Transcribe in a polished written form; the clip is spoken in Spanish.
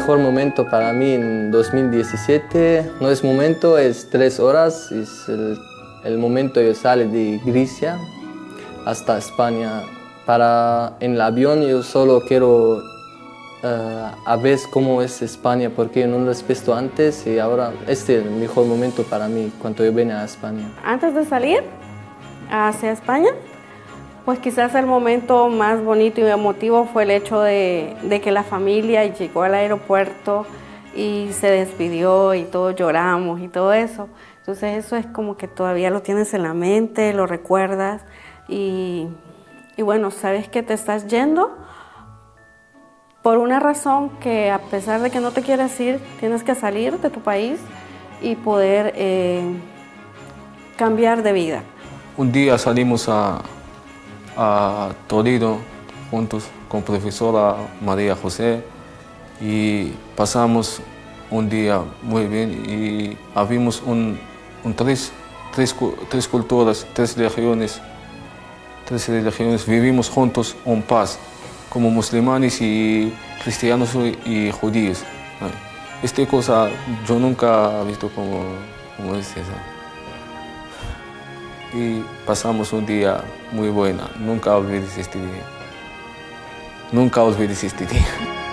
mejor momento para mí en 2017. No es momento, es 3 horas. Es el momento yo salí de Grecia hasta España. En el avión yo solo quiero a ver cómo es España, porque yo no lo he visto antes y ahora este es el mejor momento para mí cuando yo vengo a España. Antes de salir hacia España, pues quizás el momento más bonito y emotivo fue el hecho de que la familia llegó al aeropuerto y se despidió y todos lloramos y todo eso. Entonces eso es como que todavía lo tienes en la mente, lo recuerdas y bueno, sabes que te estás yendo por una razón que a pesar de que no te quieres ir, tienes que salir de tu país y poder cambiar de vida. Un día salimos a Toledo juntos con profesora María José y pasamos un día muy bien y habíamos tres culturas, tres religiones, vivimos juntos en paz, como musulmanes y cristianos y judíos. Esta cosa yo nunca he visto como es esa. Y pasamos un día muy bueno, nunca olvides este día. Nunca olvides este día.